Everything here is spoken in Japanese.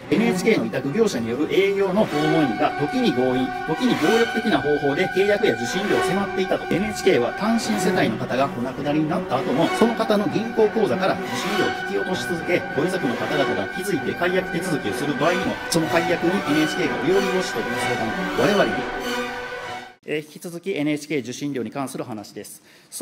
NHK の委託業者による営業の訪問員が時に強引、時に暴力的な方法で契約や受信料を迫っていたと。 NHK は単身世帯の方がお亡くなりになった後も、その方の銀行口座から受信料を引き落とし続け、ご遺族の方々が気づいて解約手続きをする場合にも、その解約に NHK が及び腰という相談を我々に引き続き NHK 受信料に関する話です。